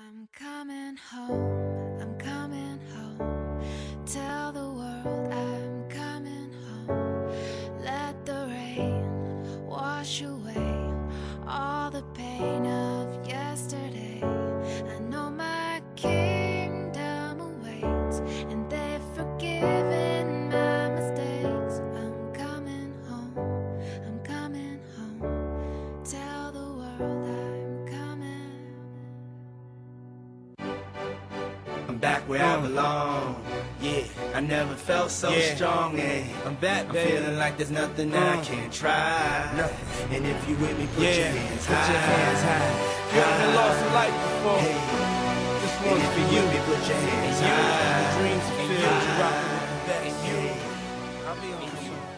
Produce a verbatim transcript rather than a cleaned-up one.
I'm coming home, I'm coming home. Tell the world I'm coming home. Let the rain wash away all the pain of yesterday. I know my kingdom awaits, and they've forgiven my mistakes. I'm coming home, I'm coming home. Tell the world I'm coming. I'm back where I belong. Yeah, I never felt so Yeah. strong. And I'm back, I'm baby. feeling like there's nothing that I Uh. can't try. Nothing. And if you with me, put Yeah, your hands put high. your hands high. You ever lost a life before? Hey. This And one's if for you you. with me, put your hands And you, high. the dreams And fulfilled, you you. rockin' with the best. Hey. I'll be on you.